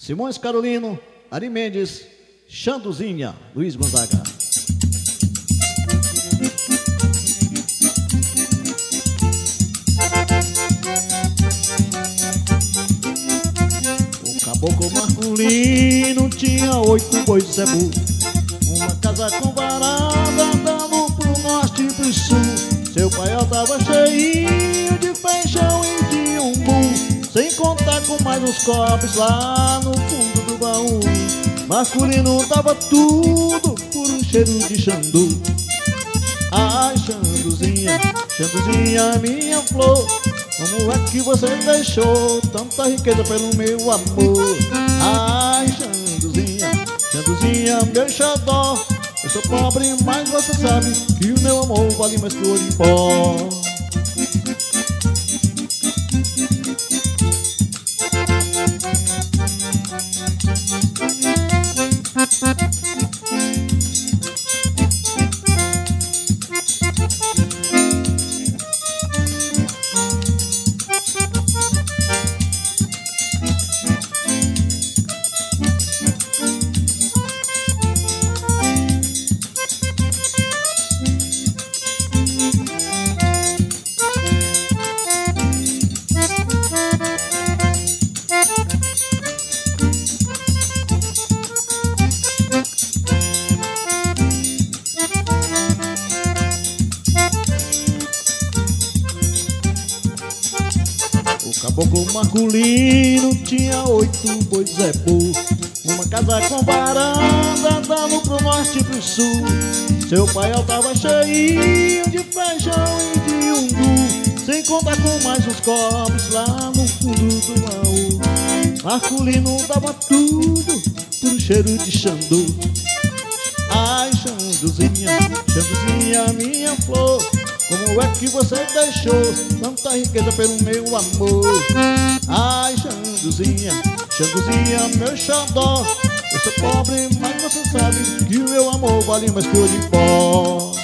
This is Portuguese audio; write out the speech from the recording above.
Simões Carolino, Ari Mendes, Xanduzinha, Luiz Gonzaga. O caboclo masculino tinha 8 bois de zebu, uma casa com varanda dando pro norte e pro sul. Seu paiol tava cheio de feijão e de umbu, sem contar com mais uns copos lá no fundo do baú. Masculino tava tudo por um cheiro de xandu. Ai, Xanduzinha, Xanduzinha, minha flor, como é que você deixou tanta riqueza pelo meu amor? Ai, Xanduzinha, Xanduzinha, meu xodó, eu sou pobre, mas você sabe que o meu amor vale mais que ouro em pó. O caboclo masculino tinha 8 bois de zebu, uma casa com varanda dando pro norte e pro sul. Seu paiol tava cheio de feijão e de umbu, sem contar com mais uns copos lá no fundo do baú. Masculino dava tudo por cheiro de xandu. Ai, Xanduzinha, Xanduzinha, minha flor, como é que você deixou tanta riqueza pelo meu amor? Ai, Xanduzinha, Xanduzinha, meu xodó, eu sou pobre, mas você sabe que o meu amor vale mais que ouro em pó.